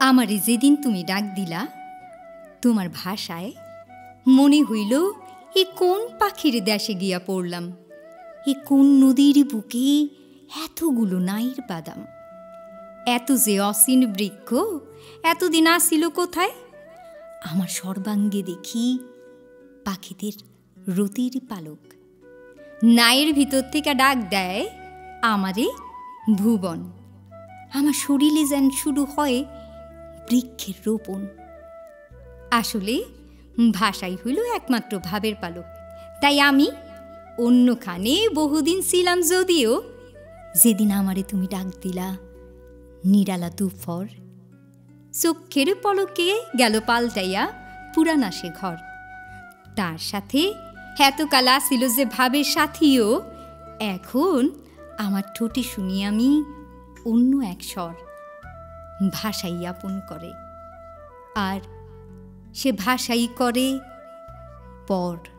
আমারে যেদিন তুমি ডাক দিলা, তোমার ভাষায় মনে হইল এ কোন পাখির দেশে গিয়া পড়লাম, এ কোন নদীর বুকে এতগুলো নাইর বাদাম। এত যে অসীন বৃক্ষ এতদিন আসিল কোথায়? আমার সর্বাঙ্গে দেখি পাখিদের রতির পালক। নাইয়ের ভিতর থেকে ডাক দেয় আমারে ভুবন। আমার শরীরে যেন শুরু হয় বৃক্ষের রোপণ। আসলে ভাষাই হইল একমাত্র ভাবের পালক। তাই আমি অন্যখানে বহুদিন ছিলাম, যদিও যেদিন আমারে তুমি ডাক দিলা নিরালা দুফর, চক্ষের পলকে গেল পাল্টাইয়া পুরানা সে ঘর। তার সাথে এতকাল আসিল যে ভাবের সাথীও, এখন আমার ঠোঁটে শুনি আমি অন্য এক স্বর। ভাষাই আপন করে, আর সে ভাষাই করে পর।